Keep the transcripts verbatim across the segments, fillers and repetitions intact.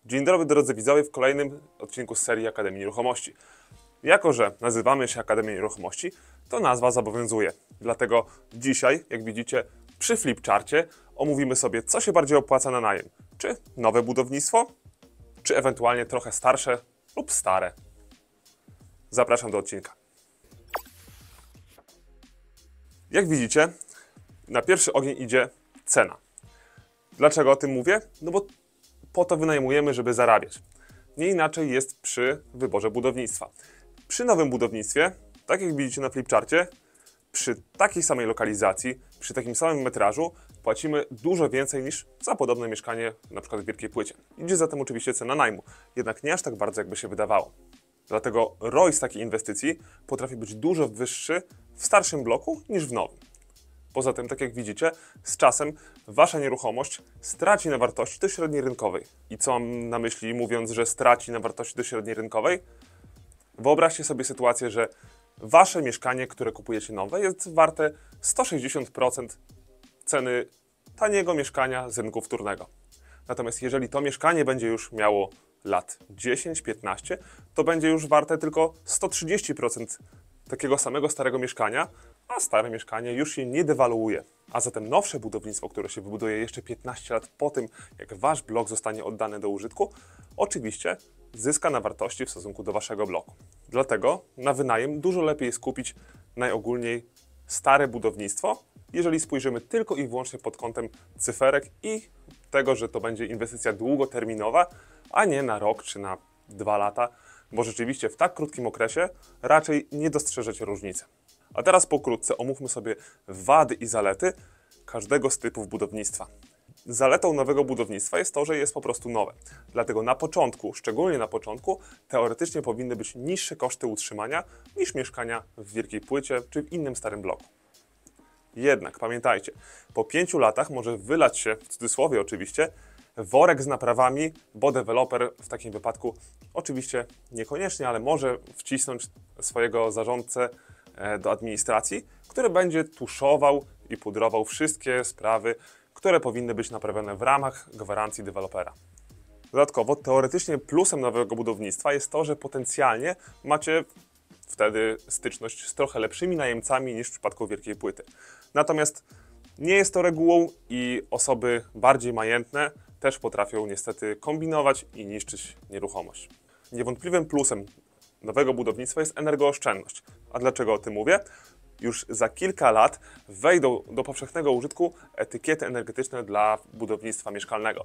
Dzień dobry drodzy widzowie w kolejnym odcinku z serii Akademii Nieruchomości. Jako że nazywamy się Akademią Nieruchomości, to nazwa zobowiązuje. Dlatego dzisiaj, jak widzicie, przy flipcharcie omówimy sobie, co się bardziej opłaca na najem. Czy nowe budownictwo, czy ewentualnie trochę starsze lub stare. Zapraszam do odcinka. Jak widzicie, na pierwszy ogień idzie cena. Dlaczego o tym mówię? No bo po to wynajmujemy, żeby zarabiać. Nie inaczej jest przy wyborze budownictwa. Przy nowym budownictwie, tak jak widzicie na flipcharcie, przy takiej samej lokalizacji, przy takim samym metrażu płacimy dużo więcej niż za podobne mieszkanie na przykład w Wielkiej Płycie. Idzie zatem oczywiście cena najmu, jednak nie aż tak bardzo, jakby się wydawało. Dlatego R O I z takiej inwestycji potrafi być dużo wyższy w starszym bloku niż w nowym. Poza tym, tak jak widzicie, z czasem wasza nieruchomość straci na wartości do średniej rynkowej. I co mam na myśli, mówiąc, że straci na wartości do średniej rynkowej? Wyobraźcie sobie sytuację, że wasze mieszkanie, które kupujecie nowe, jest warte sto sześćdziesiąt procent ceny taniego mieszkania z rynku wtórnego. Natomiast jeżeli to mieszkanie będzie już miało lat dziesięć piętnaście, to będzie już warte tylko sto trzydzieści procent takiego samego starego mieszkania, a stare mieszkanie już się nie dewaluuje. A zatem nowsze budownictwo, które się wybuduje jeszcze piętnaście lat po tym, jak wasz blok zostanie oddany do użytku, oczywiście zyska na wartości w stosunku do waszego bloku. Dlatego na wynajem dużo lepiej jest kupić najogólniej stare budownictwo, jeżeli spojrzymy tylko i wyłącznie pod kątem cyferek i tego, że to będzie inwestycja długoterminowa, a nie na rok czy na dwa lata, bo rzeczywiście w tak krótkim okresie raczej nie dostrzeżecie różnicy. A teraz pokrótce omówmy sobie wady i zalety każdego z typów budownictwa. Zaletą nowego budownictwa jest to, że jest po prostu nowe. Dlatego na początku, szczególnie na początku, teoretycznie powinny być niższe koszty utrzymania niż mieszkania w Wielkiej Płycie czy w innym starym bloku. Jednak pamiętajcie, po pięciu latach może wylać się, w cudzysłowie oczywiście, worek z naprawami, bo deweloper w takim wypadku oczywiście niekoniecznie, ale może wcisnąć swojego zarządcę do administracji, który będzie tuszował i pudrował wszystkie sprawy, które powinny być naprawione w ramach gwarancji dewelopera. Dodatkowo, teoretycznie plusem nowego budownictwa jest to, że potencjalnie macie wtedy styczność z trochę lepszymi najemcami niż w przypadku Wielkiej Płyty. Natomiast nie jest to regułą i osoby bardziej majętne też potrafią niestety kombinować i niszczyć nieruchomość. Niewątpliwym plusem nowego budownictwa jest energooszczędność. A dlaczego o tym mówię? Już za kilka lat wejdą do powszechnego użytku etykiety energetyczne dla budownictwa mieszkalnego.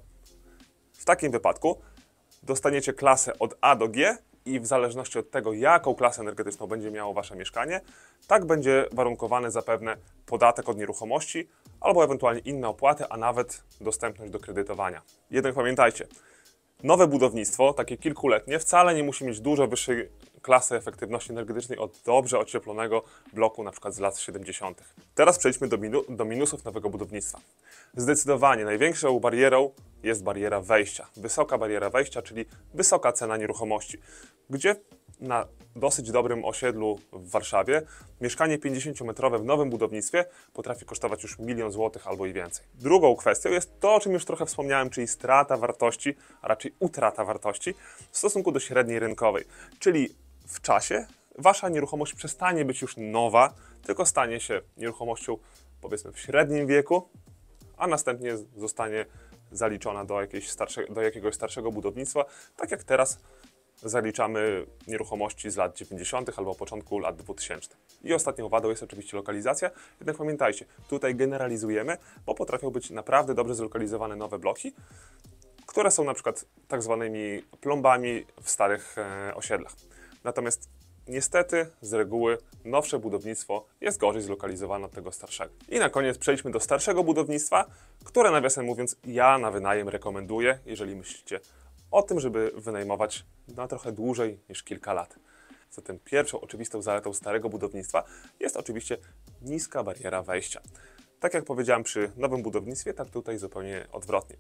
W takim wypadku dostaniecie klasę od A do G i w zależności od tego, jaką klasę energetyczną będzie miało wasze mieszkanie, tak będzie warunkowany zapewne podatek od nieruchomości albo ewentualnie inne opłaty, a nawet dostępność do kredytowania. Jednak pamiętajcie, nowe budownictwo, takie kilkuletnie, wcale nie musi mieć dużo wyższej klasy efektywności energetycznej od dobrze ocieplonego bloku, na przykład z lat siedemdziesiątych. Teraz przejdźmy do, minu do minusów nowego budownictwa. Zdecydowanie największą barierą jest bariera wejścia. Wysoka bariera wejścia, czyli wysoka cena nieruchomości, gdzie na dosyć dobrym osiedlu w Warszawie mieszkanie pięćdziesięciometrowe w nowym budownictwie potrafi kosztować już milion złotych albo i więcej. Drugą kwestią jest to, o czym już trochę wspomniałem, czyli strata wartości, a raczej utrata wartości w stosunku do średniej rynkowej. Czyli w czasie wasza nieruchomość przestanie być już nowa, tylko stanie się nieruchomością powiedzmy w średnim wieku, a następnie zostanie zaliczona do, jakiejś starsze, do jakiegoś starszego budownictwa, tak jak teraz zaliczamy nieruchomości z lat dziewięćdziesiątych albo początku lat dwutysięcznych. I ostatnią wadą jest oczywiście lokalizacja, jednak pamiętajcie, tutaj generalizujemy, bo potrafią być naprawdę dobrze zlokalizowane nowe bloki, które są na przykład tak zwanymi plombami w starych e, osiedlach. Natomiast niestety z reguły nowsze budownictwo jest gorzej zlokalizowane od tego starszego. I na koniec przejdźmy do starszego budownictwa, które nawiasem mówiąc ja na wynajem rekomenduję, jeżeli myślicie o tym, żeby wynajmować na trochę dłużej niż kilka lat. Zatem pierwszą oczywistą zaletą starego budownictwa jest oczywiście niska bariera wejścia. Tak jak powiedziałem przy nowym budownictwie, tak tutaj zupełnie odwrotnie.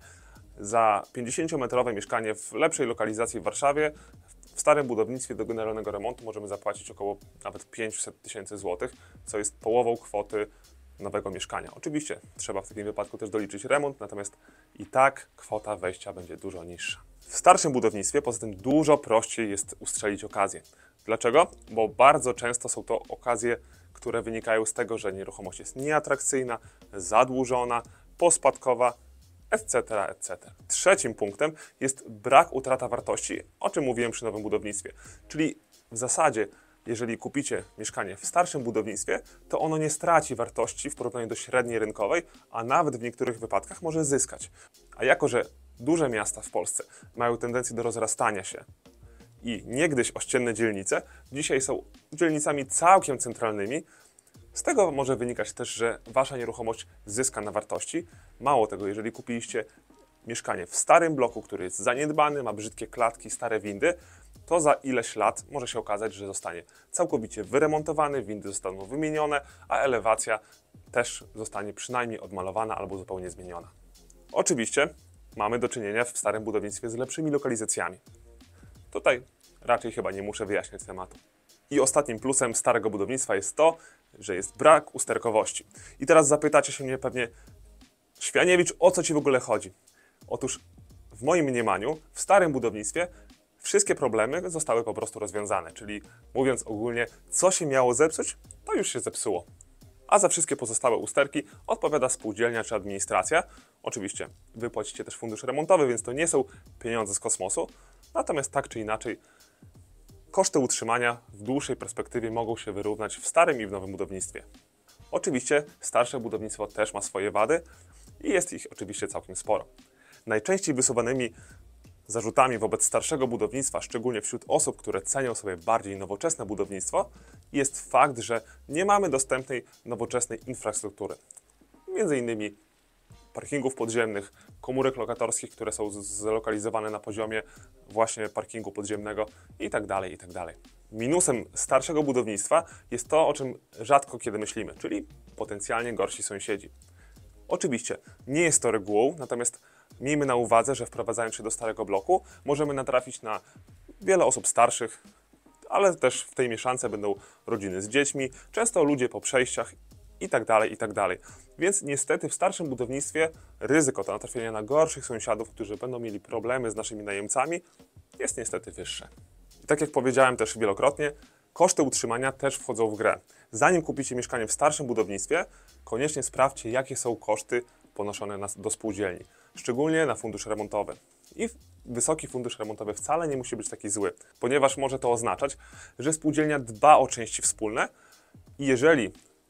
Za pięćdziesięciometrowe mieszkanie w lepszej lokalizacji w Warszawie, w starym budownictwie do generalnego remontu możemy zapłacić około nawet pięćset tysięcy złotych, co jest połową kwoty nowego mieszkania. Oczywiście trzeba w takim wypadku też doliczyć remont, natomiast i tak kwota wejścia będzie dużo niższa. W starszym budownictwie poza tym dużo prościej jest ustrzelić okazję. Dlaczego? Bo bardzo często są to okazje, które wynikają z tego, że nieruchomość jest nieatrakcyjna, zadłużona, pospadkowa, et cetera, et cetera. Trzecim punktem jest brak utrata wartości, o czym mówiłem przy nowym budownictwie. Czyli w zasadzie, jeżeli kupicie mieszkanie w starszym budownictwie, to ono nie straci wartości w porównaniu do średniej rynkowej, a nawet w niektórych wypadkach może zyskać. A jako że duże miasta w Polsce mają tendencję do rozrastania się i niegdyś ościenne dzielnice dzisiaj są dzielnicami całkiem centralnymi, z tego może wynikać też, że wasza nieruchomość zyska na wartości. Mało tego, jeżeli kupiliście mieszkanie w starym bloku, który jest zaniedbany, ma brzydkie klatki, stare windy, to za ileś lat może się okazać, że zostanie całkowicie wyremontowany, windy zostaną wymienione, a elewacja też zostanie przynajmniej odmalowana albo zupełnie zmieniona. Oczywiście mamy do czynienia w starym budownictwie z lepszymi lokalizacjami. Tutaj raczej chyba nie muszę wyjaśniać tematu. I ostatnim plusem starego budownictwa jest to, że jest brak usterkowości. I teraz zapytacie się mnie pewnie, Świaniewicz, o co ci w ogóle chodzi? Otóż w moim mniemaniu w starym budownictwie wszystkie problemy zostały po prostu rozwiązane, czyli mówiąc ogólnie, co się miało zepsuć, to już się zepsuło. A za wszystkie pozostałe usterki odpowiada spółdzielnia czy administracja. Oczywiście wy płacicie też fundusz remontowy, więc to nie są pieniądze z kosmosu, natomiast tak czy inaczej koszty utrzymania w dłuższej perspektywie mogą się wyrównać w starym i w nowym budownictwie. Oczywiście starsze budownictwo też ma swoje wady i jest ich oczywiście całkiem sporo. Najczęściej wysuwanymi zarzutami wobec starszego budownictwa, szczególnie wśród osób, które cenią sobie bardziej nowoczesne budownictwo, jest fakt, że nie mamy dostępnej nowoczesnej infrastruktury. Między innymi parkingów podziemnych, komórek lokatorskich, które są zlokalizowane na poziomie właśnie parkingu podziemnego itd., itd. Minusem starszego budownictwa jest to, o czym rzadko kiedy myślimy, czyli potencjalnie gorsi sąsiedzi. Oczywiście nie jest to regułą, natomiast miejmy na uwadze, że wprowadzając się do starego bloku możemy natrafić na wiele osób starszych, ale też w tej mieszance będą rodziny z dziećmi, często ludzie po przejściach itd., itd. Więc niestety w starszym budownictwie ryzyko to natrafienia na gorszych sąsiadów, którzy będą mieli problemy z naszymi najemcami, jest niestety wyższe. I tak jak powiedziałem też wielokrotnie, koszty utrzymania też wchodzą w grę. Zanim kupicie mieszkanie w starszym budownictwie, koniecznie sprawdźcie, jakie są koszty ponoszone na, do spółdzielni, szczególnie na fundusz remontowy. I wysoki fundusz remontowy wcale nie musi być taki zły, ponieważ może to oznaczać, że spółdzielnia dba o części wspólne i jeżeli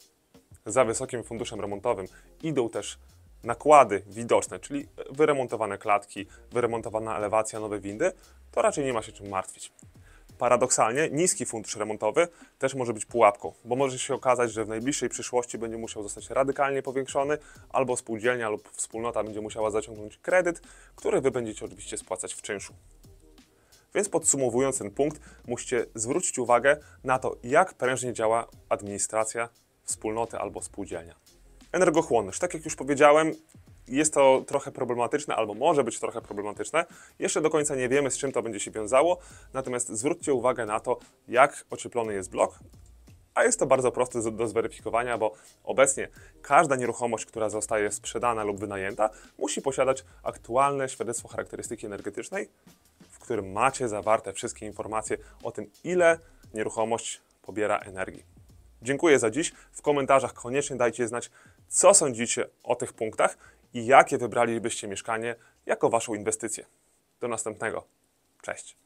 za wysokim funduszem remontowym idą też nakłady widoczne, czyli wyremontowane klatki, wyremontowana elewacja, nowe windy, to raczej nie ma się czym martwić. Paradoksalnie niski fundusz remontowy też może być pułapką, bo może się okazać, że w najbliższej przyszłości będzie musiał zostać radykalnie powiększony, albo spółdzielnia lub wspólnota będzie musiała zaciągnąć kredyt, który wy będziecie oczywiście spłacać w czynszu. Więc podsumowując ten punkt, musicie zwrócić uwagę na to, jak prężnie działa administracja wspólnoty albo spółdzielnia. Energochłonność. Tak jak już powiedziałem, jest to trochę problematyczne, albo może być trochę problematyczne. Jeszcze do końca nie wiemy, z czym to będzie się wiązało, natomiast zwróćcie uwagę na to, jak ocieplony jest blok, a jest to bardzo proste do zweryfikowania, bo obecnie każda nieruchomość, która zostaje sprzedana lub wynajęta, musi posiadać aktualne świadectwo charakterystyki energetycznej, w którym macie zawarte wszystkie informacje o tym, ile nieruchomość pobiera energii. Dziękuję za dziś. W komentarzach koniecznie dajcie znać, co sądzicie o tych punktach i jakie wybralibyście mieszkanie jako waszą inwestycję. Do następnego. Cześć.